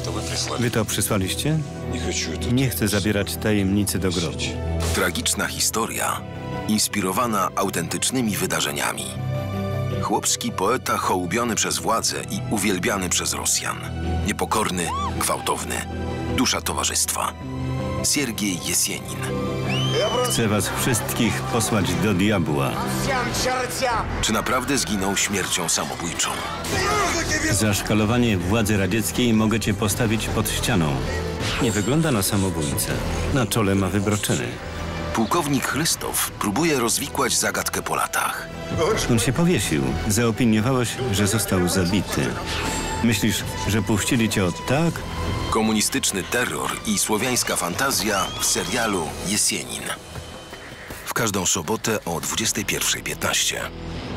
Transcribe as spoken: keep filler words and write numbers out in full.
Wy to przysłaliście? Nie chcę zabierać tajemnicy do grobu. Tragiczna historia, inspirowana autentycznymi wydarzeniami. Chłopski poeta hołubiony przez władzę i uwielbiany przez Rosjan. Niepokorny, gwałtowny, dusza towarzystwa. Siergiej Jesienin. Chcę was wszystkich posłać do diabła. Czy naprawdę zginął śmiercią samobójczą? Za szkalowanie władzy radzieckiej mogę cię postawić pod ścianą. Nie wygląda na samobójcę. Na czole ma wybroczyny. Pułkownik Chrystow próbuje rozwikłać zagadkę po latach. On się powiesił. Zaopiniowałeś, że został zabity. Myślisz, że puścili cię od tak? Komunistyczny terror i słowiańska fantazja w serialu Jesienin. W każdą sobotę o dwudziestej pierwszej piętnaście.